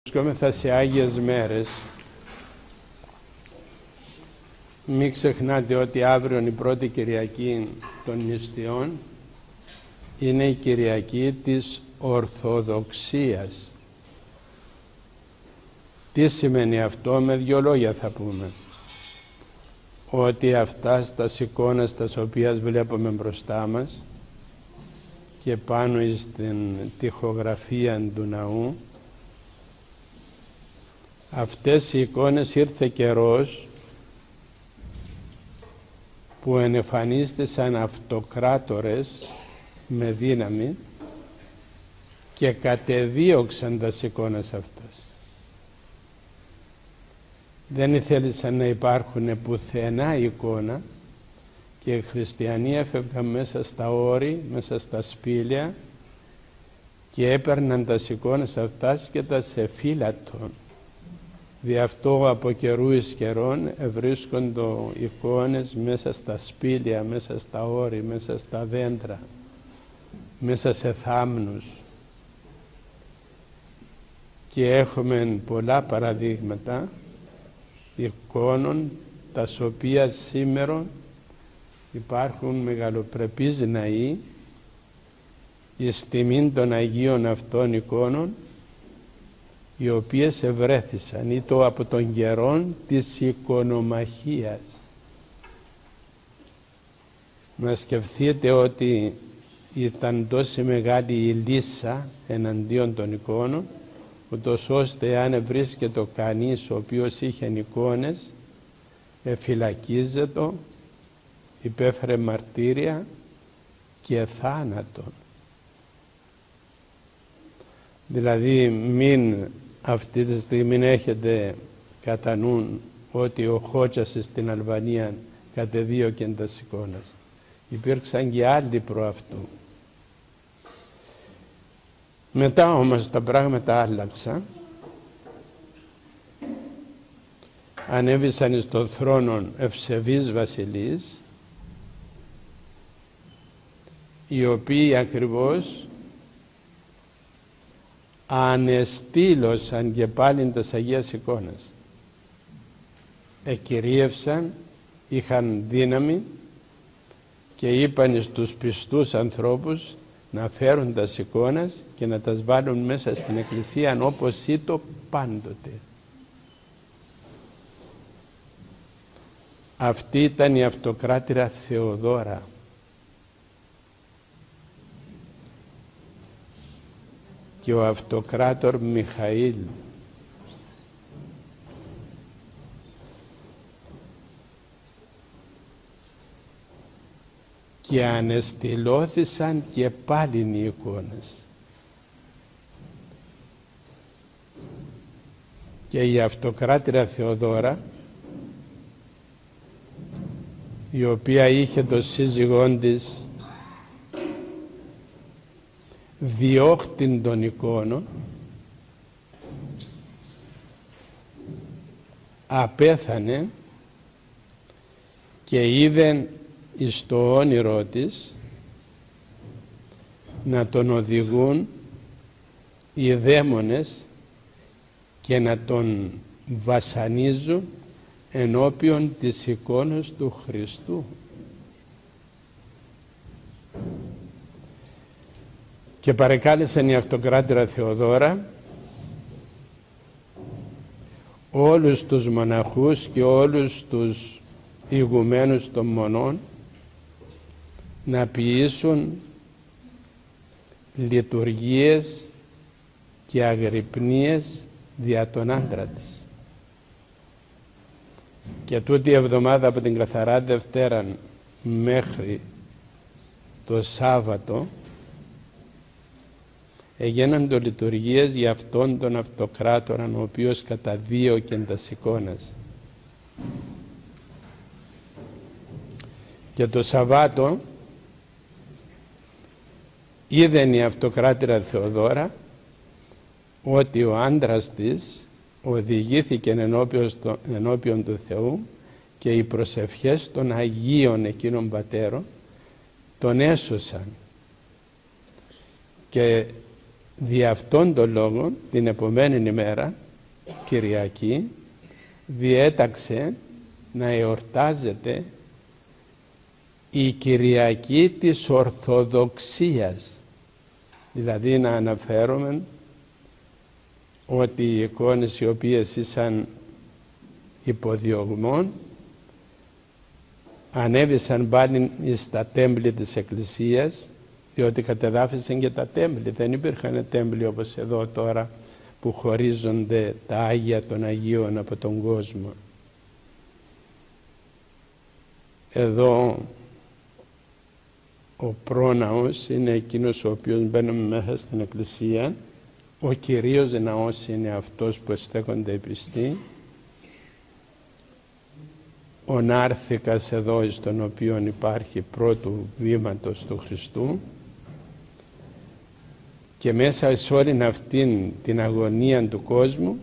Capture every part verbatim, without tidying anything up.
Βρισκόμεθα σε Άγιες Μέρες. Μην ξεχνάτε ότι αύριο η πρώτη Κυριακή των νηστείων είναι η Κυριακή της Ορθοδοξίας. Τι σημαίνει αυτό? Με δύο λόγια θα πούμε. Ότι αυτά στα εικόνες τα οποία βλέπουμε μπροστά μας και πάνω στην τοιχογραφία του ναού, αυτές οι εικόνες ήρθε καιρός που ενεφανίστησαν αυτοκράτορες με δύναμη και κατεδίωξαν τα εικόνες αυτές. Δεν ήθελαν να υπάρχουν πουθενά εικόνα και οι χριστιανοί έφευγαν μέσα στα όρη, μέσα στα σπήλια και έπαιρναν τα εικόνες αυτάς και τα σε φύλατον. Δι' αυτό από καιρού εις καιρών ευρίσκονται εικόνες μέσα στα σπήλια, μέσα στα όρη, μέσα στα δέντρα, μέσα σε θάμνους. Και έχουμε πολλά παραδείγματα εικόνων τα οποία σήμερα υπάρχουν μεγαλοπρεπείς ναοί εις τιμήν των Αγίων αυτών εικόνων, οι οποίες ευρέθησαν ή το από τον καιρόν της εικονομαχίας. Να σκεφτείτε ότι ήταν τόσο μεγάλη η λύσα εναντίον των εικόνων, ούτως ώστε αν βρίσκεται κανείς ο οποίος είχε εικόνες, εφυλακίζεται, υπέφερε μαρτύρια και θάνατον. Δηλαδή μην αυτή τη στιγμή έχετε κατά νου ότι ο Χότσας στην Αλβανία κατεδίωκε τις εικόνες. Υπήρξαν και άλλοι προ αυτού. Μετά όμως τα πράγματα άλλαξαν. Ανέβησαν στον θρόνο ευσεβείς βασιλείς, οι οποίοι ακριβώς ανεστήλωσαν και πάλι τις Αγίες εικόνες. Εκυρίευσαν, είχαν δύναμη και είπαν στους πιστούς ανθρώπους να φέρουν τις εικόνες και να τις βάλουν μέσα στην εκκλησία όπως ήτο πάντοτε. Αυτή ήταν η αυτοκράτηρα Θεοδώρα. Και ο αυτοκράτορ Μιχαήλ. Και ανεστηλώθησαν και πάλι οι εικόνες. Και η αυτοκράτηρα Θεοδώρα, η οποία είχε το σύζυγόν της διώχτην των εικόνων, απέθανε και είδε εις το όνειρό της να τον οδηγούν οι δαίμονες και να τον βασανίζουν ενώπιον της εικόνας του Χριστού. Και παρεκάλεσαν η αυτοκράτηρα Θεοδώρα όλους τους μοναχούς και όλους τους ηγουμένους των μονών να ποιήσουν λειτουργίες και αγρυπνίες δια τον άντρα της. Και τούτη η εβδομάδα από την Καθαρά Δευτέρα μέχρι το Σάββατο έγιναν λειτουργίες για αυτόν τον αυτοκράτορα ο οποίος καταδίωκε τας εικόνες. Και το Σαββάτο είδε η αυτοκράτηρα Θεοδώρα ότι ο άντρας της οδηγήθηκε ενώπιον, ενώπιον του Θεού και οι προσευχές των Αγίων εκείνων πατέρων τον έσωσαν. Και Δι' αυτόν τον λόγο την επομένη ημέρα, Κυριακή, διέταξε να εορτάζεται η Κυριακή της Ορθοδοξίας. Δηλαδή να αναφέρομαι ότι οι εικόνες οι οποίες ήσαν υποδιωγμών ανέβησαν πάλι στα τέμπλη της Εκκλησίας, διότι κατεδάφισαν και τα τέμπλη. Δεν υπήρχαν τέμπλη όπως εδώ τώρα που χωρίζονται τα Άγια των Αγίων από τον κόσμο. Εδώ ο πρόναος είναι εκείνος ο οποίος μπαίνουμε μέσα στην Εκκλησία. Ο κυρίως ναός είναι αυτός που στέκονται οι πιστοί. Ο νάρθηκας εδώ στον οποίο υπάρχει πρώτου βήματος του Χριστού, και μέσα σε όλη αυτήν την αγωνία του κόσμου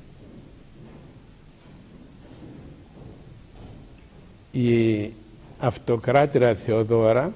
η αυτοκράτηρα Θεοδώρα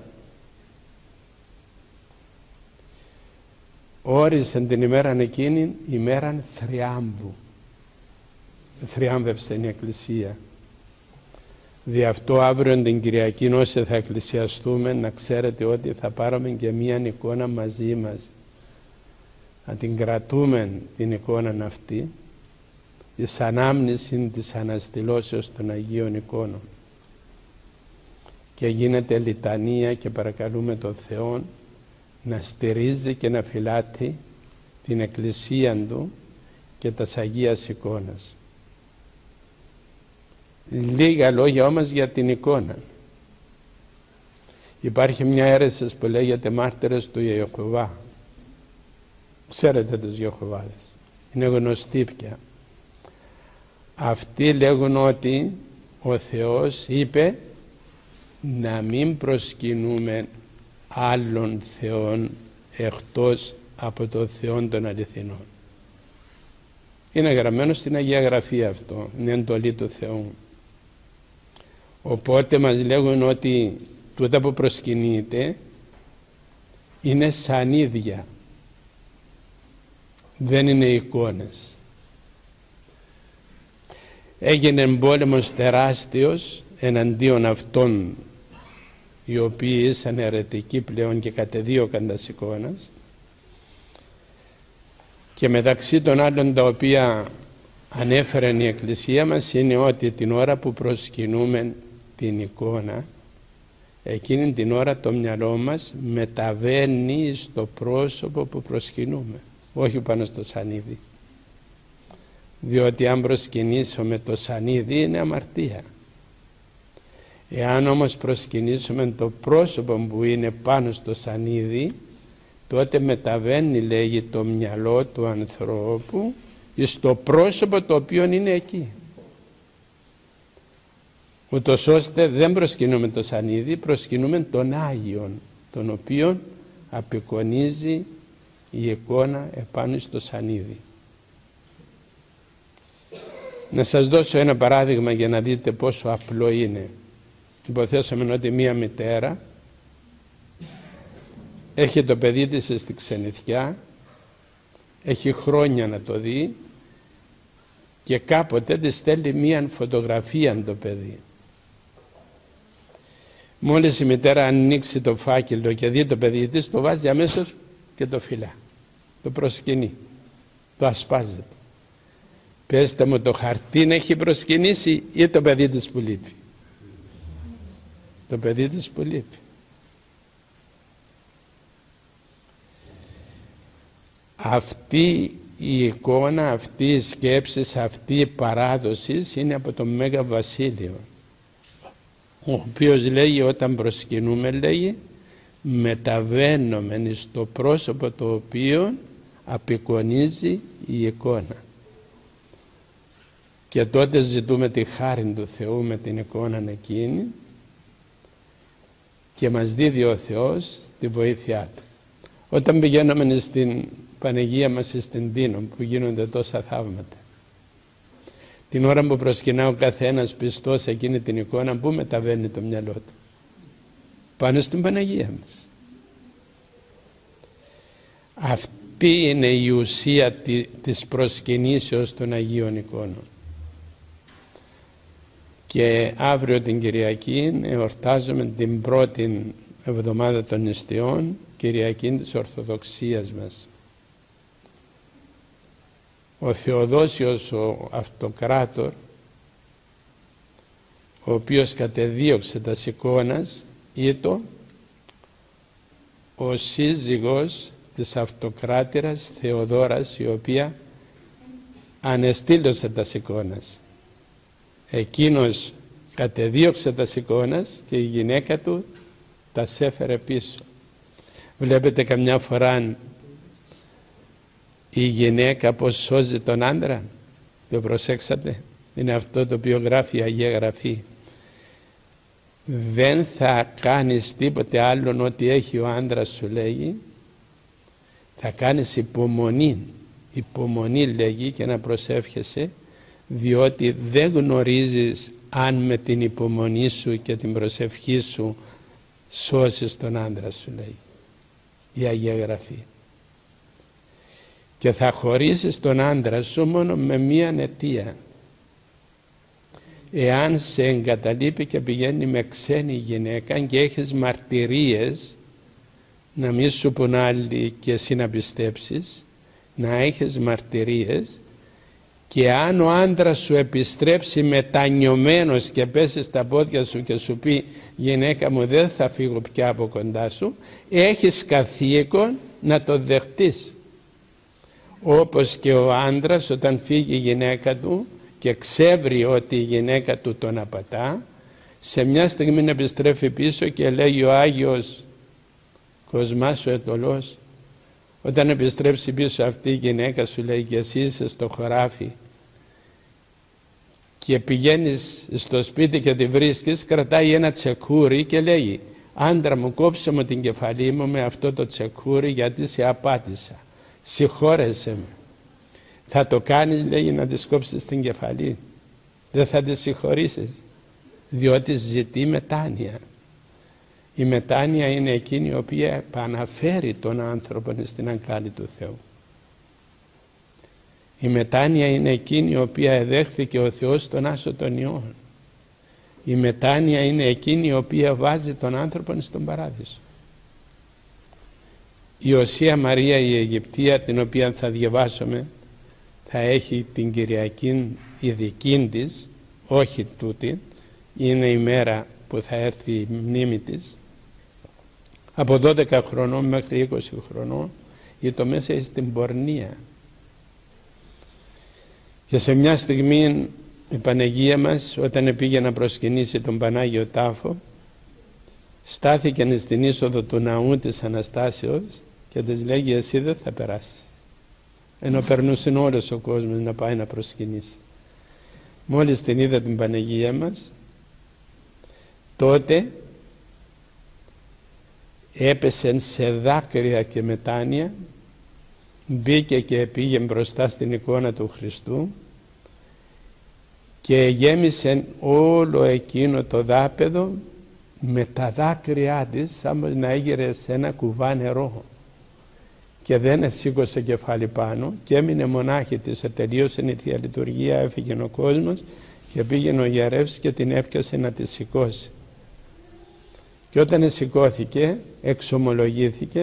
όρισε την ημέρα εκείνη ημέραν θριάμβου. Θριάμβευσε η Εκκλησία. Δι' αυτό αύριο την Κυριακή όσοι θα εκκλησιαστούμε, να ξέρετε ότι θα πάρουμε και μία εικόνα μαζί μας, να την κρατούμε την εικόνα αυτή εις ανάμνηση της αναστηλώσεως των Αγίων εικόνων, και γίνεται λιτανία και παρακαλούμε τον Θεό να στηρίζει και να φυλάτει την Εκκλησία Του και τας Αγίας εικόνας. Λίγα λόγια όμως για την εικόνα. Υπάρχει μια αίρεση που λέγεται μάρτυρες του Ιεχωβά. Ξέρετε τους Ιεχωβάδες, είναι γνωστοί πια. Αυτοί λέγουν ότι ο Θεός είπε να μην προσκυνούμε άλλων θεών εκτός από το Θεό των αληθινών. Είναι γραμμένο στην Αγία Γραφή αυτό, είναι εντολή του Θεού. Οπότε μας λέγουν ότι τούτα που προσκυνείτε είναι σανίδια, δεν είναι εικόνες. Έγινε πόλεμος τεράστιος εναντίον αυτών οι οποίοι ήσαν αιρετικοί πλέον και κατεδίωκαν τας εικόνας, και μεταξύ των άλλων τα οποία ανέφερε η Εκκλησία μας είναι ότι την ώρα που προσκυνούμε την εικόνα, εκείνη την ώρα το μυαλό μας μεταβαίνει στο πρόσωπο που προσκυνούμε, όχι πάνω στο σανίδι. Διότι αν προσκυνήσουμε το σανίδι είναι αμαρτία. Εάν όμως προσκυνήσουμε το πρόσωπο που είναι πάνω στο σανίδι, τότε μεταβαίνει, λέγει, το μυαλό του ανθρώπου στο πρόσωπο το οποίο είναι εκεί. Ούτως ώστε δεν προσκυνούμε το σανίδι, προσκυνούμε τον Άγιον, τον οποίον απεικονίζει η εικόνα επάνω στο σανίδι. Να σας δώσω ένα παράδειγμα για να δείτε πόσο απλό είναι. Υποθέσαμε ότι μία μητέρα έχει το παιδί της στη ξενιθιά, έχει χρόνια να το δει, και κάποτε της στέλνει μία φωτογραφία το παιδί. Μόλις η μητέρα ανοίξει το φάκελο και δει το παιδί της, το βάζει αμέσως και το φυλά, το προσκυνεί, το ασπάζεται. Πέστε μου, το χαρτί έχει προσκυνήσει ή το παιδί της που λείπει? Το παιδί της που λείπει. Αυτή η εικόνα, αυτή η σκέψη, αυτή η παράδοση είναι από τον Μέγα Βασίλειο, ο οποίος λέγει όταν προσκυνούμε, λέγει, μεταβαίνουμε στο πρόσωπο το οποίο απεικονίζει η εικόνα, και τότε ζητούμε τη χάρη του Θεού με την εικόνα εκείνη και μας δίδει ο Θεός τη βοήθειά Του. Όταν πηγαίνουμε στην Παναγία μας στην Τίνο που γίνονται τόσα θαύματα, την ώρα που προσκυνά ο καθένας πιστός εκείνη την εικόνα, πού μεταβαίνει το μυαλό του? Πάνω στην Παναγία μας. τι είναι η ουσία της προσκυνήσεως των Αγίων Εικόνων. Και αύριο την Κυριακή εορτάζουμε την πρώτη εβδομάδα των νηστείων, Κυριακή της Ορθοδοξίας μας. Ο Θεοδόσιος ο Αυτοκράτορ, ο οποίος κατεδίωξε τα εικόνας, ήταν ο σύζυγος της Αυτοκράτηρας Θεοδόρας, η οποία ανεστήλωσε τα εικόνας. Εκείνος κατεδίωξε τα εικόνας και η γυναίκα του τα έφερε πίσω. Βλέπετε καμιά φορά η γυναίκα πως σώζει τον άντρα. Το προσέξατε? Είναι αυτό το οποίο γράφει η Αγία Γραφή. Δεν θα κάνεις τίποτε άλλον ό,τι έχει ο άντρας, σου λέγει. Θα κάνεις υπομονή. Υπομονή λέγει, και να προσεύχεσαι, διότι δεν γνωρίζεις αν με την υπομονή σου και την προσευχή σου σώσεις τον άντρα, σου λέει η Αγία Γραφή. Και θα χωρίσεις τον άντρα σου μόνο με μία αιτία. Εάν σε εγκαταλείπει και πηγαίνει με ξένη γυναίκα και έχεις μαρτυρίες, να μην σου πουν άλλοι και εσύ να πιστέψεις, να έχεις μαρτυρίες, και αν ο άντρας σου επιστρέψει μετανιωμένος και πέσει στα πόδια σου και σου πει «Γυναίκα μου, δεν θα φύγω πια από κοντά σου», έχεις καθήκον να το δεχτείς. Όπως και ο άντρας όταν φύγει η γυναίκα του και ξεύρει ότι η γυναίκα του τον απατά, σε μια στιγμή να επιστρέφει πίσω και λέγει ο Άγιος Κοσμάς ο Αιτωλός, όταν επιστρέψει πίσω αυτή η γυναίκα, σου λέει, και εσύ είσαι στο χωράφι και πηγαίνεις στο σπίτι και τη βρίσκεις, κρατάει ένα τσεκούρι και λέει «Άντρα μου, κόψε μου την κεφαλή μου με αυτό το τσεκούρι γιατί σε απάτησα, συγχώρεσέ με». Θα το κάνεις, λέει, να της κόψεις την κεφαλή? Δεν θα τη συγχωρήσεις, διότι ζητεί μετάνοια. Η μετάνοια είναι εκείνη η οποία επαναφέρει τον άνθρωπο στην αγκάλη του Θεού. Η μετάνοια είναι εκείνη η οποία εδέχθηκε ο Θεός τον Άσο των Ιών. Η μετάνοια είναι εκείνη η οποία βάζει τον άνθρωπο στον παράδεισο. Η Οσία Μαρία η Αιγυπτία, την οποία θα διαβάσουμε, θα έχει την Κυριακή η δική της, όχι τούτη, είναι η μέρα που θα έρθει η μνήμη της. Από δώδεκα χρονών μέχρι είκοσι χρονών ήταν μέσα στην πορνεία. Και σε μια στιγμή η Παναγία μας, όταν πήγε να προσκυνήσει τον Πανάγιο Τάφο, στάθηκε στην είσοδο του ναού της Αναστάσεως και της λέγει «Εσύ δεν θα περάσεις». Ενώ περνούσε όλος ο κόσμος να πάει να προσκυνήσει. Μόλις την είδα την Παναγία μας, τότε έπεσε σε δάκρυα και μετάνοια, μπήκε και πήγε μπροστά στην εικόνα του Χριστού και γέμισε όλο εκείνο το δάπεδο με τα δάκρυά της, σαν να έγειρε σε ένα κουβά νερό, και δεν σήκωσε κεφάλι πάνω και έμεινε μονάχη της. Τελείωσε η Θεία Λειτουργία, έφυγε ο κόσμος και πήγαινε ο ιερεύς και την έπιασε να τη σηκώσει. Και όταν σηκώθηκε, εξομολογήθηκε,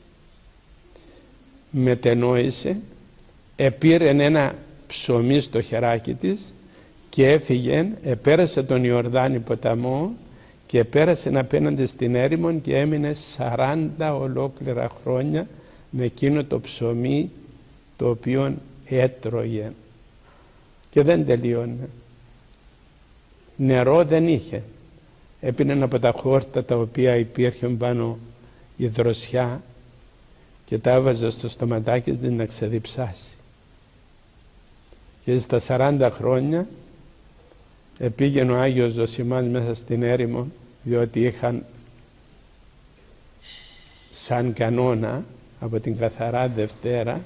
μετενόησε, επήρε ένα ψωμί στο χεράκι της και έφυγε, επέρασε τον Ιορδάνη ποταμό και πέρασε απέναντι στην έρημο και έμεινε σαράντα ολόκληρα χρόνια με εκείνο το ψωμί το οποίο έτρωγε. Και δεν τελειώνε. Νερό δεν είχε. Έπινε από τα χόρτα τα οποία υπήρχαν πάνω η δροσιά και τα έβαζε στο στοματάκι της να ξεδιψάσει. Και στα σαράντα χρόνια επήγαινε ο Άγιος Ζωσιμάς μέσα στην έρημο, διότι είχαν σαν κανόνα από την Καθαρά Δευτέρα,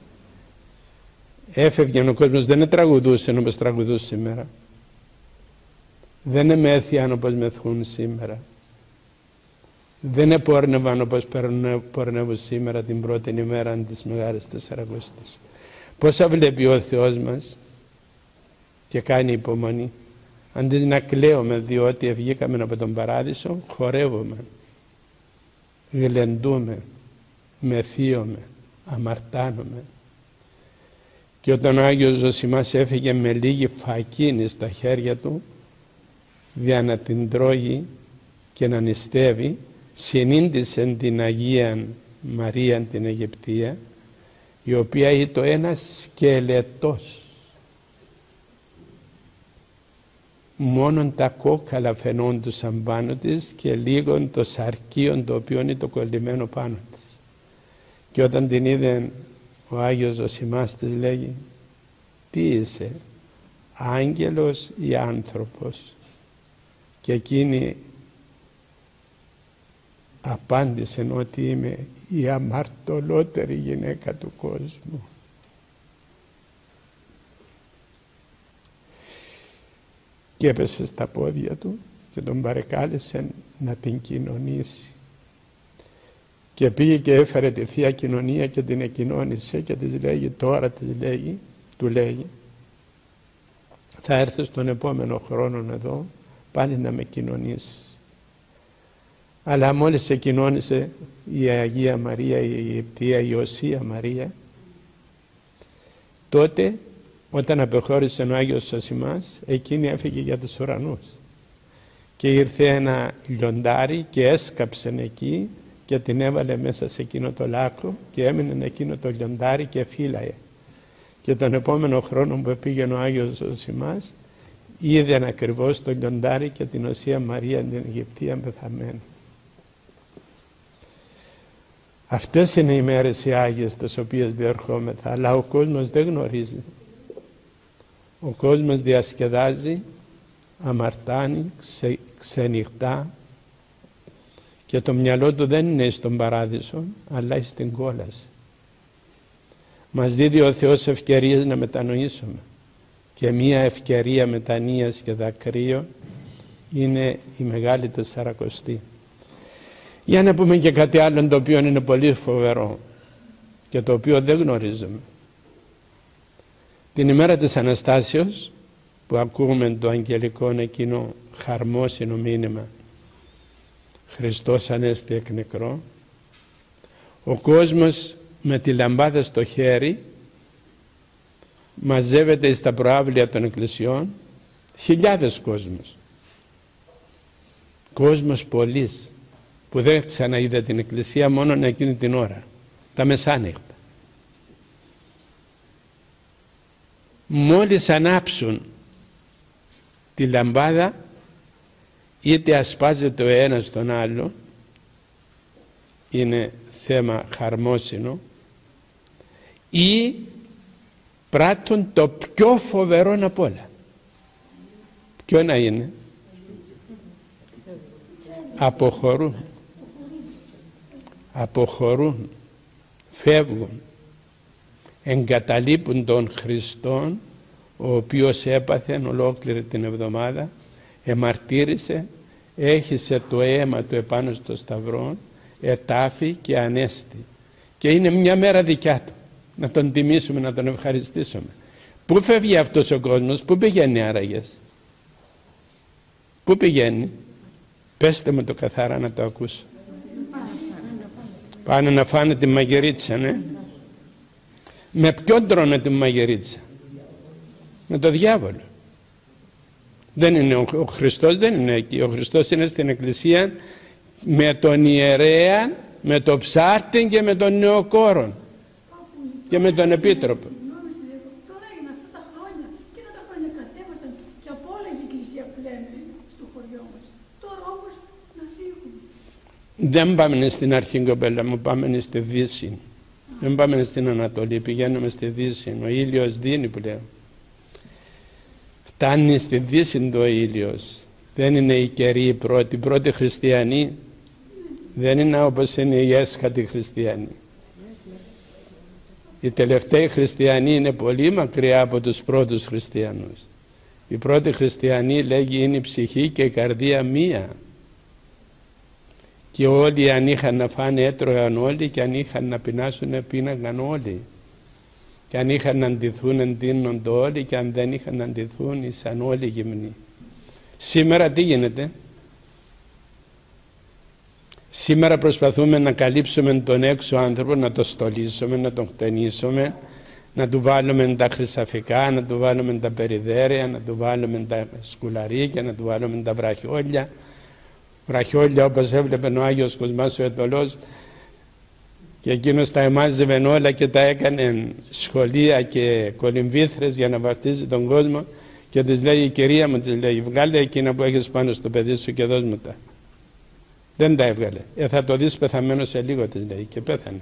έφευγε ο κόσμος, δεν τραγουδούσε όπως τραγουδούσε σήμερα, δεν εμέθιαν όπως μεθούν σήμερα. δεν επόρνευαν όπως πορνεύουν σήμερα την πρώτη ημέρα της Μεγάλης Τεσσαρακοστής. Πόσα βλέπει ο Θεός μας και κάνει υπομονή. Αντί να κλαίουμε διότι βγήκαμε από τον παράδεισο, χορεύουμε, γλεντούμε, μεθύουμε, αμαρτάνουμε. Και όταν ο Άγιος Ζωσιμάς έφυγε με λίγη φακίνη στα χέρια του, δια να την τρώγει και να νηστεύει, συνήντησε την Αγία Μαρία την Αιγυπτία, η οποία ήταν ένας σκελετός. Μόνον τα κόκαλα φαινόντουσαν πάνω της και λίγον το σαρκίον το οποίο είναι το κολλημένο πάνω της. Και όταν την είδε ο Άγιος Ζωσιμάς της λέγει, τι είσαι, άγγελος ή άνθρωπος? Και εκείνη απάντησε ότι είμαι η αμαρτωλότερη γυναίκα του κόσμου. Και έπεσε στα πόδια του και τον παρεκάλεσε να την κοινωνήσει. Και πήγε και έφερε τη Θεία Κοινωνία και την εκοινώνησε και της λέγει, τώρα της λέγει, του λέγει, θα έρθεις τον επόμενο χρόνο εδώ πάλι να με κοινωνήσεις. Αλλά μόλις σε κοινώνησε η Αγία Μαρία, η Αιγυπτία, η Οσία Μαρία, τότε όταν απεχώρησε ο Άγιος Ζωσιμάς, εκείνη έφυγε για τους ουρανούς. Και ήρθε ένα λιοντάρι και έσκαψε εκεί και την έβαλε μέσα σε εκείνο το λάκκο και έμεινε εκείνο το λιοντάρι και φύλαε. Και τον επόμενο χρόνο που πήγαινε ο Άγιος Ζωσιμάς, είδε ακριβώς το λιοντάρι και την Οσία Μαρία την Αιγυπτία πεθαμένη. Αυτές είναι οι μέρες οι Άγιες τις οποίες διερχόμεθα, αλλά ο κόσμος δεν γνωρίζει. Ο κόσμος διασκεδάζει, αμαρτάνει, ξε, ξενυχτά και το μυαλό του δεν είναι στον παράδεισο, αλλά στην κόλαση. Μας δίδει ο Θεός ευκαιρίες να μετανοήσουμε και μία ευκαιρία μετανοίας και δακρύων είναι η Μεγάλη Τεσσαρακοστή. Για να πούμε και κάτι άλλο το οποίο είναι πολύ φοβερό και το οποίο δεν γνωρίζουμε. Την ημέρα της Αναστάσεως που ακούμε το αγγελικό εκείνο χαρμόσυνο μήνυμα Χριστός Ανέστη εκ νεκρών, ο κόσμος με τη λαμπάδα στο χέρι μαζεύεται στα προάβλια των εκκλησιών, χιλιάδες κόσμος. Κόσμος πολλής που δεν ξαναείδε την εκκλησία μόνο εκείνη την ώρα, τα μεσάνυχτα. Μόλις ανάψουν τη λαμπάδα, είτε ασπάζεται ο ένας τον άλλο, είναι θέμα χαρμόσυνο, ή πράττουν το πιο φοβερό απ' όλα. Ποιο να είναι? Αποχωρούν. Αποχωρούν, φεύγουν, εγκαταλείπουν τον Χριστόν, ο οποίος έπαθε ολόκληρη την εβδομάδα, εμαρτύρησε, έχισε το αίμα του επάνω στο σταυρό, ετάφη και ανέστη. Και είναι μια μέρα δικιά του, να τον τιμήσουμε, να τον ευχαριστήσουμε. Πού φεύγει αυτός ο κόσμος, πού πηγαίνει άραγες? Πού πηγαίνει? Πέστε μου το καθαρά να το ακούσω. Πάνε να φάνε τη μαγειρίτσα, ναι. Με ποιον τρώνε τη μαγειρίτσα? Με το διάβολο. Δεν είναι ο, ο Χριστός, δεν είναι εκεί. Ο Χριστός είναι στην εκκλησία με τον ιερέα, με το ψάρτη και με τον νεοκόρον και με τον επίτροπο. Τώρα είναι αυτά τα χρόνια και αυτά τα χρόνια κατέβασταν και από όλα η εκκλησία που λέμε στο χωριό μας. Τώρα όμως να φύγουν. Δεν πάμε στην αρχή, κοπέλα μου, πάμε στη Δύση. Δεν πάμε στην Ανατολή, πηγαίνουμε στη Δύση. Ο ήλιος δίνει πλέον. Φτάνει στη Δύση το ήλιος. Δεν είναι οι καιροί οι πρώτοι. Οι πρώτοι χριστιανοί δεν είναι όπως είναι οι έσχατοι χριστιανοί. Οι τελευταίοι χριστιανοί είναι πολύ μακριά από τους πρώτους χριστιανούς. Οι πρώτοι χριστιανοί, λέγει, είναι η ψυχή και η καρδία μία. και όλοι αν είχαν να φάνε έτρωγαν όλοι, και αν είχαν να πεινάσουν πίναγαν όλοι, και αν είχαν να ντυθούν εντύνονται όλοι, και αν δεν είχαν να ντυθούν ήσαν όλοι γυμνοί. Σήμερα τι γίνεται? Σήμερα προσπαθούμε να καλύψουμε τον έξω άνθρωπο, να το στολίσουμε, να τον χτενίσουμε, να του βάλουμε τα χρυσαφικά, να του βάλουμε τα περιδέρια, να του βάλουμε τα σκουλαρίκια, να του βάλουμε τα βραχιόλια. Βραχιόλια όπως έβλεπε ο Άγιος Κοσμάς ο Αιτωλός, και εκείνος τα εμάζευε όλα και τα έκανε σχολεία και κολυμβήθρες για να βαφτίζει τον κόσμο, και της λέει η κυρία μου, της λέει, βγάλε εκείνα που έχεις πάνω στο παιδί σου και δώσ' μου τα. Δεν τα έβγαλε. Ε, θα το δεις πεθαμένο σε λίγο, της λέει, και πέθανε.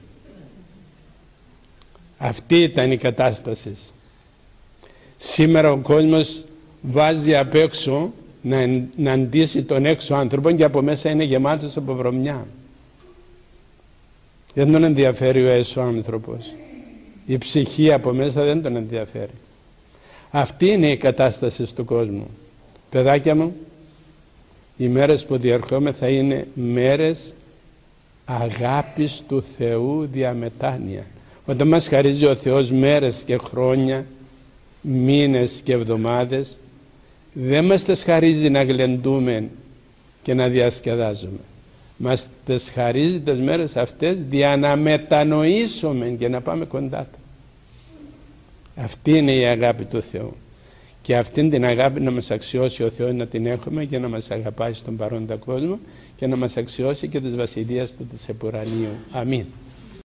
Αυτή ήταν η κατάσταση. Σήμερα ο κόσμος βάζει απ' έξω να, να αντίσει τον έξω άνθρωπο, και από μέσα είναι γεμάτος από βρωμιά. Δεν τον ενδιαφέρει ο έσω άνθρωπος. Η ψυχή από μέσα δεν τον ενδιαφέρει. Αυτή είναι η κατάσταση του κόσμου. Παιδάκια μου, οι μέρες που διερχόμεθα είναι μέρες αγάπης του Θεού διαμετάνοια. Όταν μας χαρίζει ο Θεός μέρες και χρόνια, μήνες και εβδομάδες, δεν μας τις χαρίζει να γλεντούμε και να διασκεδάζουμε. Μας τις χαρίζει τις μέρες αυτές για να μετανοήσουμε και να πάμε κοντά Του. Αυτή είναι η αγάπη του Θεού. Και αυτήν την αγάπη να μας αξιώσει ο Θεός να την έχουμε, και να μας αγαπάει στον παρόντα κόσμο, και να μας αξιώσει και της βασιλείας Του της επουρανίου. Αμήν.